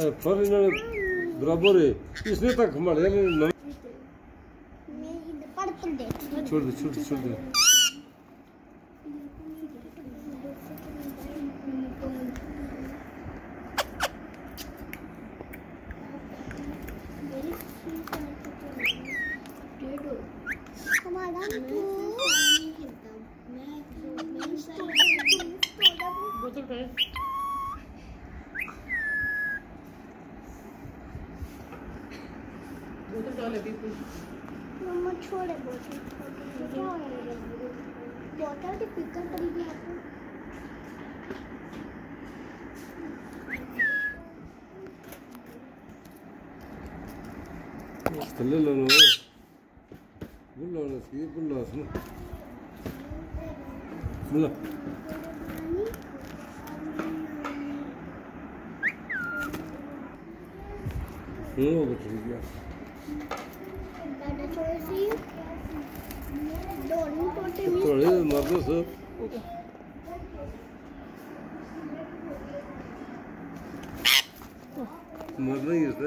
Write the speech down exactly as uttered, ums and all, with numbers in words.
पर इन्होंने बराबर है इसने तक हमारे छोड़ दे छोड़ दे छोड़ दे मम्मा छोड़े बोतल क्या हो रहा है बोतल के पिकर पड़ी गई है चले लो लो बुल्ला ना सी बुल्ला सुनो बुल्ला हम्म वो बच गया थोड़े मर्दों से मरना ही है।